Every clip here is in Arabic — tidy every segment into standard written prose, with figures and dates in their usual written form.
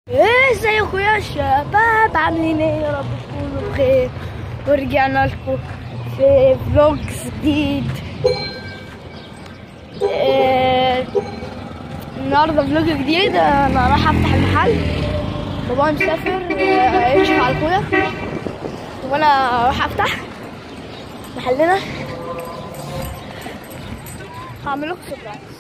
ازيكم يا شباب، عاملين ايه؟ يا رب تكونوا بخير. ورجعنا لكم في فلوج جديد. النهارده فلوج جديد. انا راح افتح المحل. بابا مسافر يكشف على اخويا، وانا راح افتح محلنا. هعمل لكم سربرايز.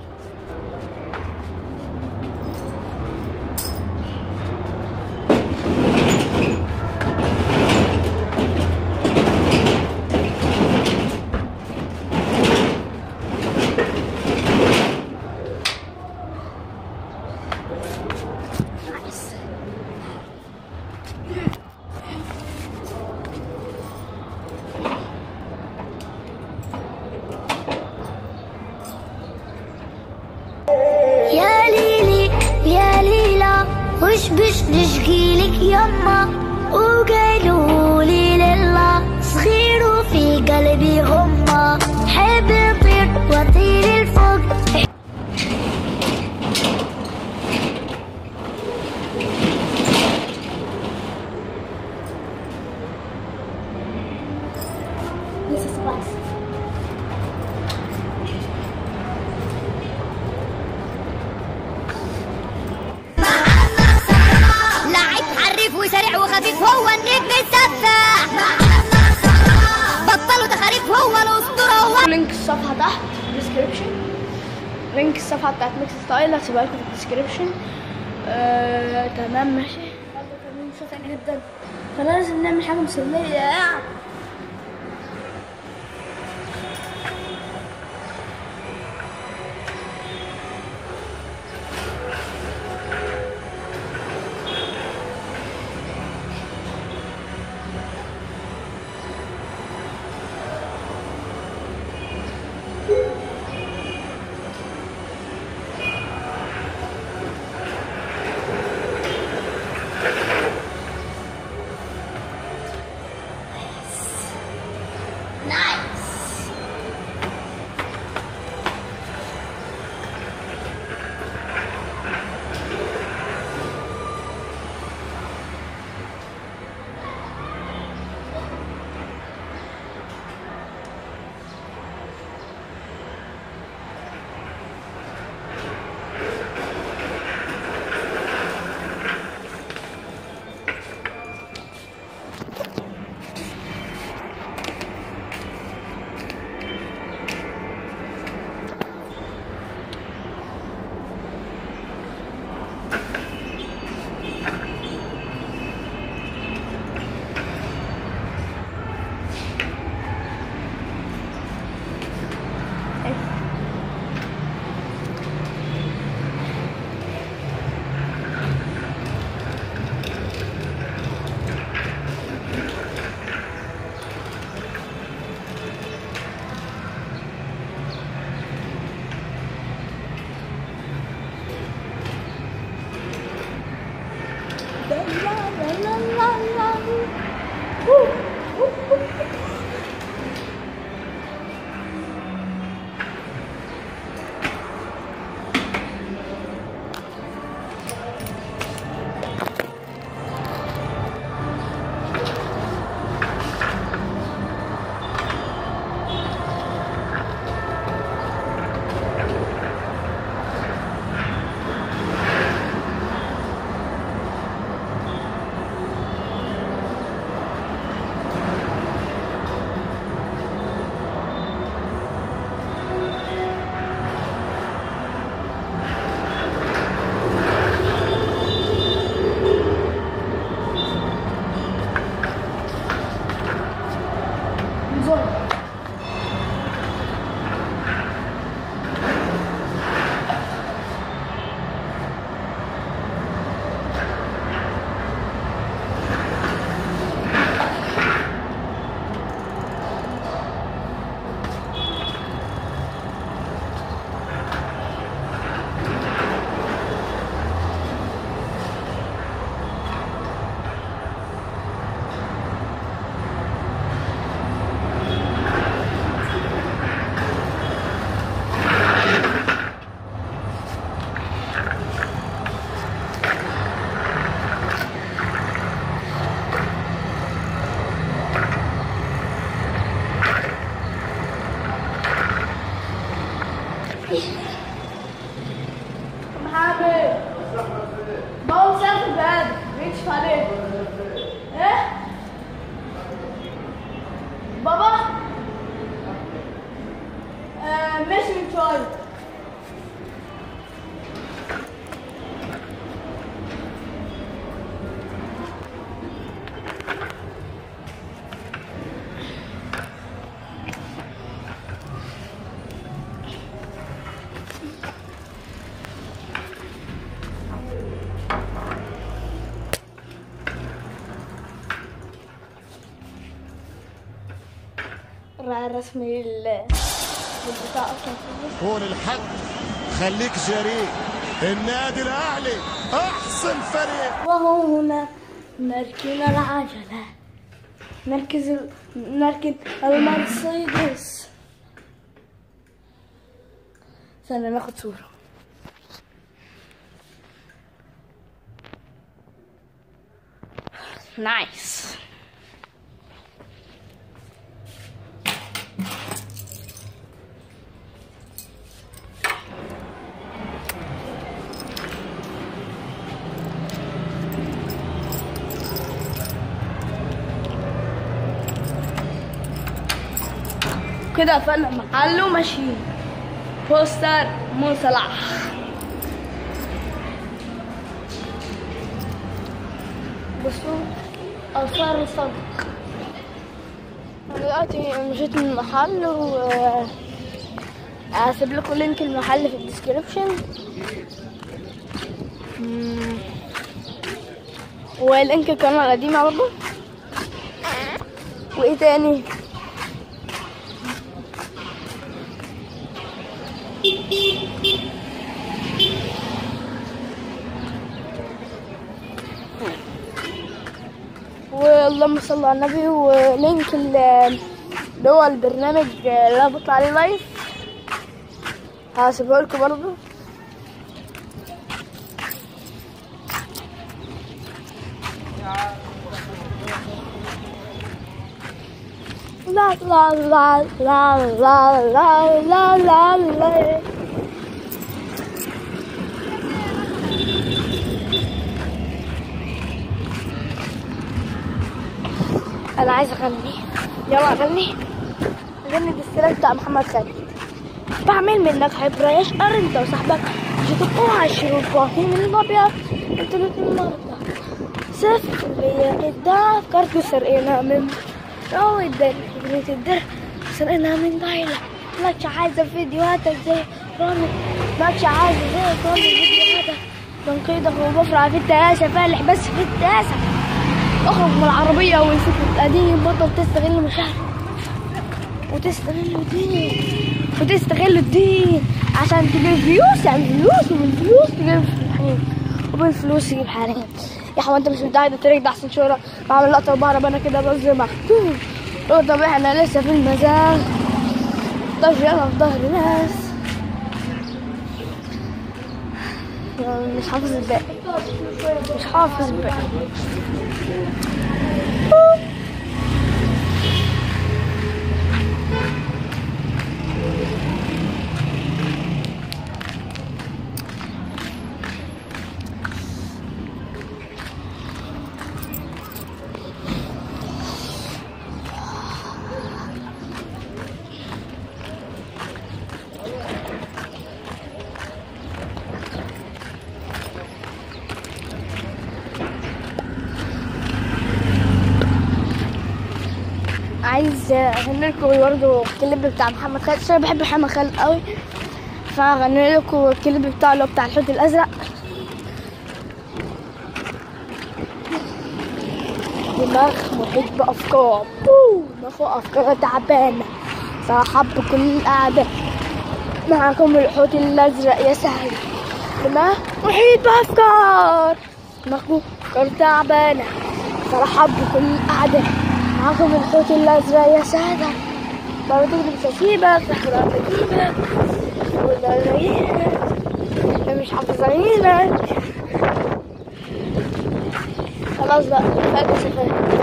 يا ليلي يا ليلى، وش بش نشكيلك يما؟ وقالولي لله صغير وفي قلبي غمة، حب نطير واطير الفوق. وسريع وخفيف هو النجم السفاح، بطلوا تخاريف هو الاسطوره. هو لينك الصفحه تحت في الديسكربشن. لينك الصفحه بتاعت ميكس ستايل هسيبها لكم في الديسكربشن. تمام ماشي. تمام شاطر جدا. فلازم نعمل حاجه مسليه. عليه. ايه بابا؟ ماشي من شويه. رسمي البتاع اصلا هون الحد خليك جريء. النادي الاهلي احسن فريق. وهنا نركن العجلة، نركن المرسيدس. استنى ناخد صورة. نايس. كده قفلنا محل وماشيين. بوستر مو صلاح. بصوا آثار الصدق. أنا دلوقتي مشيت من المحل و هسيب لكم لينك المحل في الديسكريبشن، ولينك القناة القديمة برضه. وايه تاني؟ واللهم صل على النبي. ولينك اللي هو البرنامج اللي انا بطلع عليه لايف هسيبه لكم برضه. لا لا لا لا لا لا لا لا لا. انا عايزه اغني. يلا اغني الدستيرات بتاع محمد خالد. بعمل منك عبره يا شقر انت وصاحبك، جيتوا عايشين فاهمين الابيض انتوا الاتنين مرضى. سافر بيا قدام فكرتوا سرقنا من روي الدر خبرة الدر، سرقنا من دايلة. ماكش عايزة فيديوهاتك زي رامي، ماكش عايزة زي رامي فيديوهاتك تنقيدك وبفرع في التياسة فالح بس في التياسة. اخرج من العربية والفكر القديم، بطل تستغل مشاعرك وتستغل الدين عشان تجيب فلوس. يعني فلوس، ومن فلوس تجيب حريم، وبالفلوس تجيب حريم. يا حوا انت مش متعود الطريق ده احسن شهرة. بعمل لقطة وبهرب انا كده بز مكتوب. طب احنا لسه في المزاج. طب يلا في ظهر ناس مش حافظ الباقي، مش حافظ الباقي. عايز اغني لكم برضه الكليب بتاع محمد خالد عشان بحب محمد خالد قوي، فاغني لكم الكليب بتاعه اللي هو بتاع الحوت الازرق. دماغ محيط بافكار، دماغه افكار تعبانه، صاحب كل القعده معاكم الحوت الازرق يا سهل. دماغ محيط بافكار، دماغه افكار تعبانه، صاحب كل القعده معاكم الحوت الازرق يا سادة. ما بتجري مش هسيبك، ولا بجيبك ولا الاقيك، مش حافظينك. خلاص بقى فاكر سفاهة.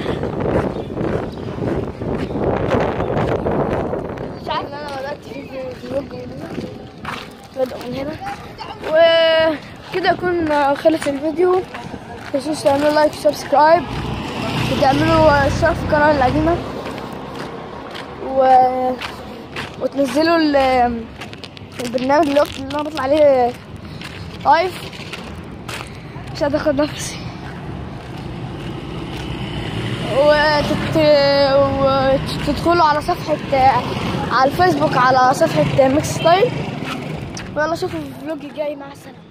مش عارف ان انا بدأت في الفيديو. وبكده يكون خلص الفيديو. متنسوش تعملوا لايك وسبسكرايب وتعملوا اشتراك في القناة القديمة وتنزلوا البرنامج اللي انا بطلع عليه لايف. مش قادر اخد نفسي. وتدخلوا على صفحة على الفيسبوك على صفحة ميكس ستايل. ويلا شوفوا الفلوج الجاي. مع السلامة.